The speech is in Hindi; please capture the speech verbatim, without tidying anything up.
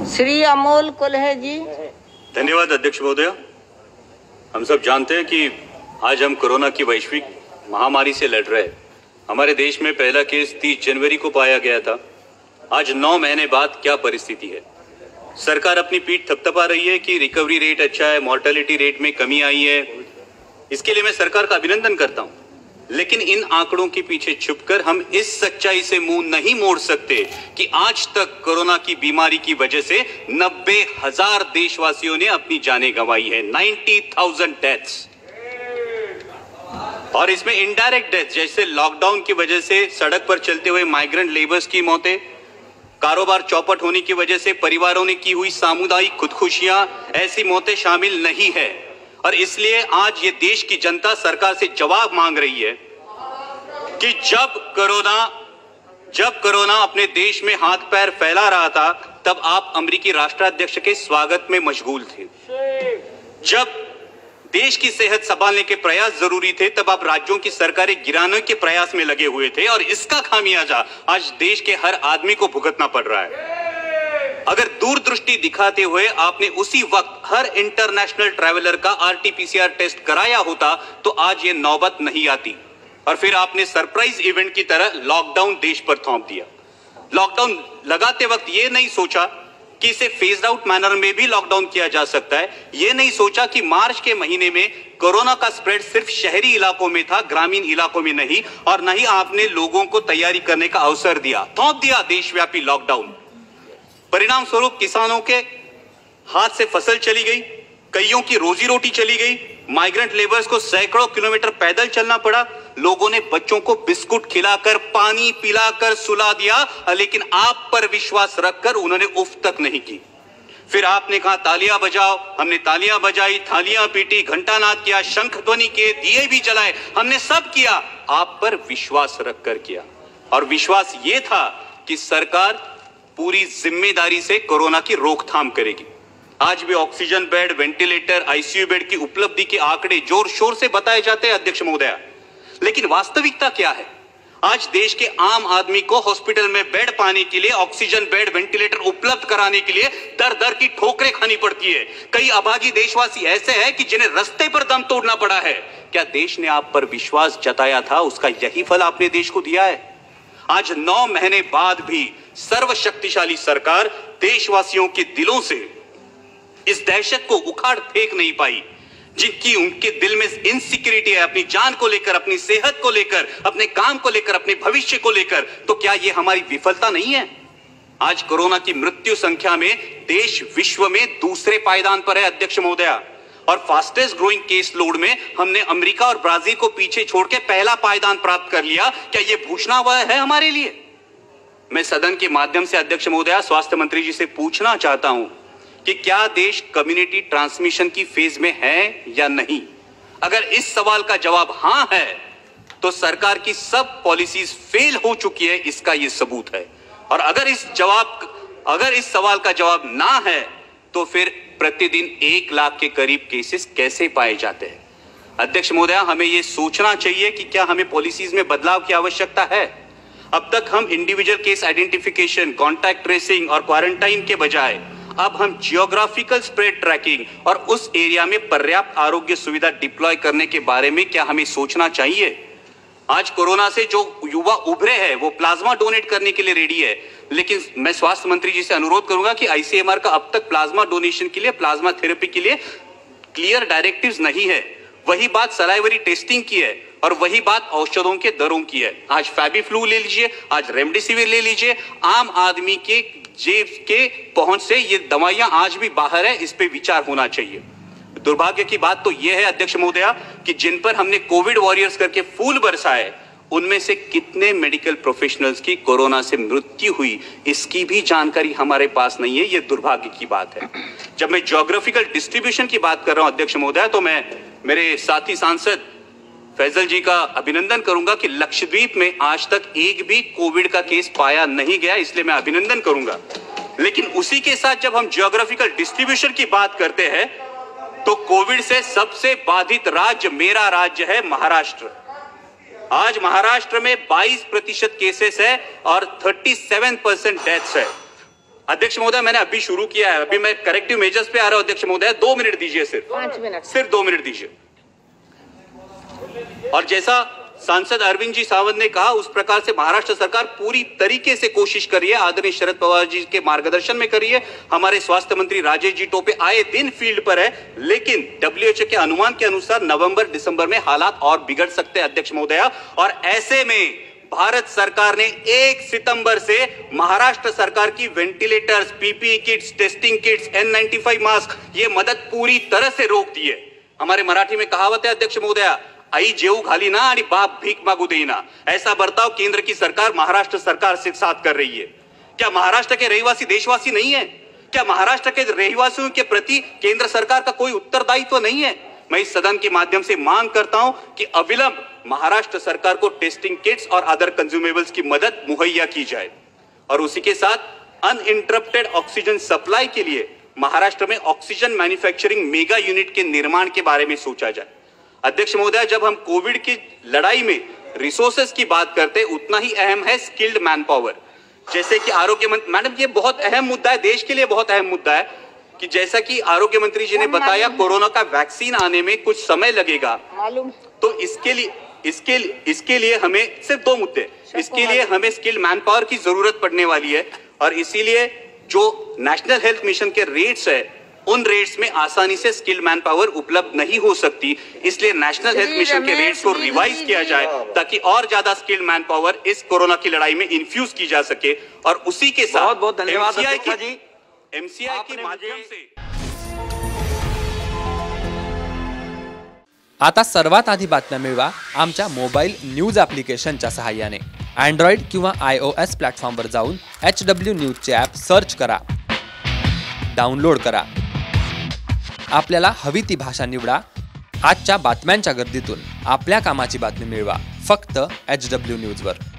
श्री अमोल कुल्हे जी। धन्यवाद अध्यक्ष महोदय। हम सब जानते हैं कि आज हम कोरोना की वैश्विक महामारी से लड़ रहे हैं। हमारे देश में पहला केस तीस जनवरी को पाया गया था। आज नौ महीने बाद क्या परिस्थिति है? सरकार अपनी पीठ थपथपा रही है कि रिकवरी रेट अच्छा है, मॉर्टेलिटी रेट में कमी आई है। इसके लिए मैं सरकार का अभिनंदन करता हूं, लेकिन इन आंकड़ों के पीछे छुपकर हम इस सच्चाई से मुंह नहीं मोड़ सकते कि आज तक कोरोना की बीमारी की वजह से नब्बे हजार देशवासियों ने अपनी जानें गंवाई है। नब्बे हज़ार डेथ्स, और इसमें इनडायरेक्ट डेथ जैसे लॉकडाउन की वजह से सड़क पर चलते हुए माइग्रेंट लेबर्स की मौतें, कारोबार चौपट होने की वजह से परिवारों ने की हुई सामुदायिक खुदकुशियां, ऐसी मौतें शामिल नहीं है। और इसलिए आज ये देश की जनता सरकार से जवाब मांग रही है कि जब कोरोना जब कोरोना अपने देश में हाथ पैर फैला रहा था, तब आप अमेरिकी राष्ट्राध्यक्ष के स्वागत में मशगूल थे। जब देश की सेहत संभालने के प्रयास जरूरी थे, तब आप राज्यों की सरकारें गिराने के प्रयास में लगे हुए थे, और इसका खामियाजा आज देश के हर आदमी को भुगतना पड़ रहा है। अगर दूरदृष्टि दिखाते हुए आपने उसी वक्त हर इंटरनेशनल ट्रैवलर का आरटीपीसीआर टेस्ट कराया होता, तो आज ये नौबत नहीं आती। और फिर आपने सरप्राइज इवेंट की तरह लॉकडाउन देश पर थोप दिया। लॉकडाउन लगाते वक्त ये नहीं सोचा कि इसे फेज्ड आउट मैनर में भी लॉकडाउन किया जा सकता है। ये नहीं सोचा कि मार्च के महीने में कोरोना का स्प्रेड सिर्फ शहरी इलाकों में था, ग्रामीण इलाकों में नहीं। और नहीं आपने लोगों को तैयारी करने का अवसर दिया, थोप दिया देशव्यापी लॉकडाउन। परिणाम स्वरूप किसानों के हाथ से फसल चली गई, कईयों की रोजी रोटी चली गई, माइग्रेंट लेबर्स को सैकड़ों किलोमीटर पैदल चलना पड़ा। लोगों ने बच्चों को बिस्कुट खिलाकर, पानी पिलाकर सुला दिया, लेकिन आप पर विश्वास रखकर उन्होंने उफ तक नहीं की। फिर आपने कहा तालियां बजाओ, हमने तालियां बजाई, थालियां पीटी, घंटानाद किया, शंख ध्वनि किए, दिए भी जलाए, हमने सब किया, आप पर विश्वास रखकर किया। और विश्वास यह था कि सरकार पूरी जिम्मेदारी से कोरोना की रोकथाम करेगी। आज भी oxygen bed, ventilator, ICU bed की उपलब्धि के आंकड़े जोर शोर से बताए जाते हैं अध्यक्ष महोदया, लेकिन वास्तविकता क्या है? आज देश के आम आदमी को हॉस्पिटल में बेड पाने के लिए, ऑक्सीजन बेड, वेंटिलेटर उपलब्ध कराने के लिए दर दर की ठोकरें खानी पड़ती है। कई अभागी देशवासी ऐसे हैं कि जिन्हें रास्ते पर दम तोड़ना पड़ा है। क्या देश ने आप पर विश्वास जताया था, उसका यही फल आपने देश को दिया है? आज नौ महीने बाद भी सर्वशक्तिशाली सरकार देशवासियों के दिलों से इस दहशत को उखाड़ फेंक नहीं पाई, जिनकी उनके दिल में इनसिक्योरिटी है, अपनी जान को लेकर, अपनी सेहत को लेकर, अपने काम को लेकर, अपने भविष्य को लेकर। तो क्या यह हमारी विफलता नहीं है? आज कोरोना की मृत्यु संख्या में देश विश्व में दूसरे पायदान पर है अध्यक्ष महोदया, और फास्टेस्ट ग्रोइंग केस लोड में हमने अमेरिका और ब्राजील को पीछे छोड़ के पहला पायदान प्राप्त कर लिया। क्या यह भूषणावह है हमारे लिए? मैं सदन के माध्यम से अध्यक्ष महोदया स्वास्थ्य मंत्री जी से पूछना चाहता हूं कि क्या देश कम्युनिटी ट्रांसमिशन की फेज में है या नहीं? अगर इस सवाल का जवाब हां है, तो सरकार की सब पॉलिसीज फेल हो चुकी है, इसका यह सबूत है। और अगर इस जवाब अगर इस सवाल का जवाब ना है, तो फिर प्रतिदिन एक लाख के करीब केसेस कैसे पाए जाते हैं? अध्यक्ष महोदया, हमें यह सोचना चाहिए कि क्या हमें पॉलिसीज में बदलाव की आवश्यकता है। अब तक हम individual case identification, contact tracing और क्वारंटाइन के बजाय अब हम जियोग्राफिकल स्प्रेड ट्रैकिंग और उस एरिया में पर्याप्त आरोग्य सुविधा डिप्लॉय करने के बारे में क्या हमें सोचना चाहिए? आज कोरोना से जो युवा उभरे हैं वो प्लाज्मा डोनेट करने के लिए रेडी है, लेकिन मैं स्वास्थ्य मंत्री जी से अनुरोध करूंगा कि आईसीएमआर का अब तक प्लाज्मा डोनेशन के लिए, प्लाज्मा थेरेपी के लिए क्लियर डायरेक्टिव्स नहीं है। वही बात सलाइवरी टेस्टिंग की है, और वही बात औषधों के दरों की है। आज फैबीफ्लू ले लीजिए, आज रेमडेसिविर ले लीजिए, आम आदमी के जेब के पहुंच से ये दवाइयां आज भी बाहर है, इस पे विचार होना चाहिए। दुर्भाग्य की बात तो यह है अध्यक्ष महोदया कि जिन पर हमने कोविड वॉरियर्स करके फूल बरसाए, उनमें से कितने मेडिकल प्रोफेशनल्स की कोरोना से मृत्यु हुई, इसकी भी जानकारी हमारे पास नहीं है। यह दुर्भाग्य की बात है। जब मैं ज्योग्राफिकल डिस्ट्रीब्यूशन की बात कर रहा हूं अध्यक्ष महोदया, तो मैं मेरे साथी सांसद फैजल जी का अभिनंदन करूंगा कि लक्षद्वीप में आज तक एक भी कोविड का केस पाया नहीं गया, इसलिए मैं अभिनंदन करूंगा। लेकिन उसी के साथ जब हम ज्योग्राफिकल डिस्ट्रीब्यूशन की बात करते हैं, तो कोविड से सबसे बाधित राज्य मेरा राज्य है महाराष्ट्र। आज महाराष्ट्र में बाईस प्रतिशत केसेस है और सैंतीस परसेंट डेथ्स है। अध्यक्ष महोदय, मैंने अभी शुरू किया है, अभी मैं करेक्टिव मेजर्स पे आ रहा हूं। अध्यक्ष महोदय, दो मिनट दीजिए, सिर्फ पांच मिनट सिर्फ दो मिनट दीजिए। और जैसा सांसद अरविंद जी सावंत ने कहा, उस प्रकार से महाराष्ट्र सरकार पूरी तरीके से कोशिश कर रही है, आदरणीय शरद पवार जी के मार्गदर्शन में कर रही है। हमारे स्वास्थ्य मंत्री राजेश जी टोपे आए दिन फील्ड पर है, लेकिन डब्ल्यूएचओ के अनुमान के अनुसार नवंबर दिसंबर में हालात और बिगड़ सकते हैं अध्यक्ष महोदय। और ऐसे में भारत सरकार ने एक सितंबर से महाराष्ट्र सरकार की ventilators, PPE kits, testing kits, N ninety five mask, ये मदद पूरी तरह से रोक दी है। हमारे मराठी में कहावत है अध्यक्ष महोदय, आई जेऊ घाली ना आणि बाप भीक मागू देना। ऐसा बर्ताव केंद्र की सरकार महाराष्ट्र सरकार से साथ कर रही है। क्या महाराष्ट्र के रहवासी देशवासी नहीं है? क्या महाराष्ट्र के रहवासियों के प्रति केंद्र सरकार का कोई उत्तरदायित्व नहीं है? मैं इस सदन के माध्यम से मांग करता हूं कि अविलंब महाराष्ट्र सरकार को टेस्टिंग किट्स और अदर कंज्यूमेबल्स की मदद मुहैया की जाए और उसी के साथ अनइंटरप्टेड ऑक्सीजन सप्लाई के लिए महाराष्ट्र में ऑक्सीजन मैन्युफैक्चरिंग मेगा यूनिट के निर्माण के बारे में सोचा जाए। अध्यक्ष महोदय, जब हम कोविड की लड़ाई में रिसोर्सेस की बात करते हैं, उतना ही अहम है स्किल्ड मैन पावर। जैसे कि आरोग्य मंत्री, मैडम ये बहुत अहम मुद्दा है, देश के लिए बहुत अहम मुद्दा है कि जैसा कि आरोग्य मंत्री जी ने बताया, कोरोना का वैक्सीन आने में कुछ समय लगेगा। मालूम तो इसके लिए इसके इसके लिए हमें सिर्फ दो मुद्दे, इसके लिए हमें स्किल्ड मैन पावर की जरूरत पड़ने वाली है और इसीलिए जो नेशनल हेल्थ मिशन के रेट्स है, उन रेट्स में आसानी से स्किल्ड मैन पावर उपलब्ध नहीं हो सकती। इसलिए नेशनल हेल्थ मिशन के रेट्स को रिवाइज किया जाए ताकि और ज्यादा स्किल्ड मैन पावर इस कोरोना की लड़ाई में इन्फ्यूज की जा सके और उसी के साथ बहुत बहुत धन्यवाद एमसीआई अध्यक्षा की जी। एमसीआई के माध्यम से आता सर्वात आधी बातम्या मिळवा आमच्या मोबाईल न्यूज ॲप्लिकेशनच्या सहाय्याने। अँड्रॉइड किंवा आय ओ एस प्लॅटफॉर्मवर जाऊन एच डब्ल्यू न्यूजचे ॲप सर्च करा, डाउनलोड करा, आपल्याला हवी ती भाषा निवडा। आजच्या बातम्यांच्या गर्दीतून आपल्या कामाची बातमी मिळवा फक्त एच डब्ल्यू न्यूजवर।